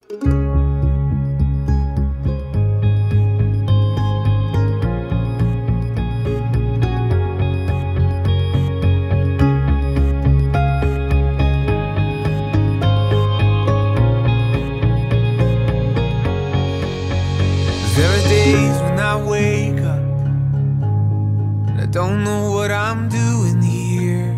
There are days when I wake up and I don't know what I'm doing here.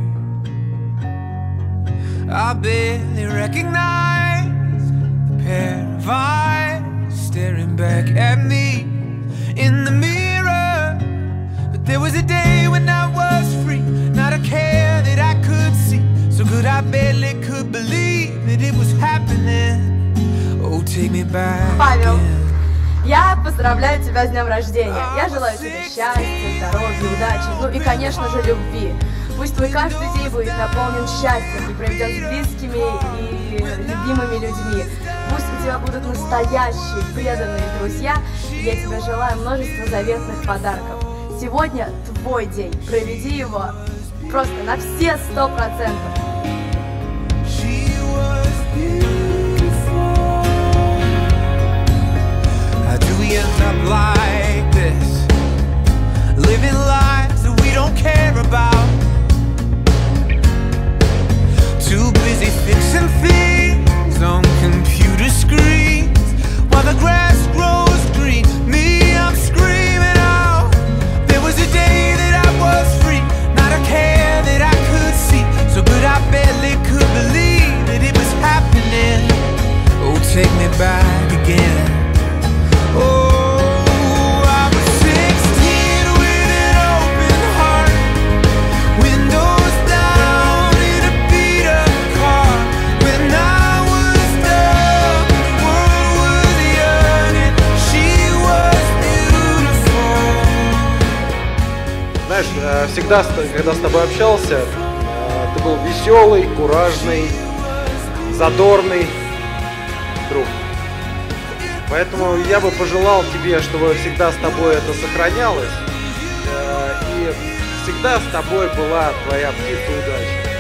I barely recognize the pair of eyes staring back at me in the mirror. But there was a day when I was free, not a care that I could see. So good I barely could believe that it was happening. Oh, take me back again. Я поздравляю тебя с днем рождения. Я желаю тебе счастья, здоровья, удачи, ну и, конечно же, любви. Пусть твой каждый день будет наполнен счастьем и проведен с близкими и любимыми людьми. Пусть у тебя будут настоящие, преданные друзья. И я тебе желаю множества заветных подарков. Сегодня твой день. Проведи его просто на все 100%. End up like this, living lives that we don't care about, too busy fixing things on computer screens while the grass grows green. Me, I'm screaming out. There was a day that I was free, not a care that I could see. So good I barely could believe that it was happening. Oh, take me back again. Oh, I was 16 with an open heart, windows down in a beat-up car. When I was dumb, the world was young and she was beautiful. Знаешь, всегда, когда с тобой общался, ты был веселый, куражный, задорный друг. Поэтому я бы пожелал тебе, чтобы всегда с тобой это сохранялось, и всегда с тобой была твоя птица удачи.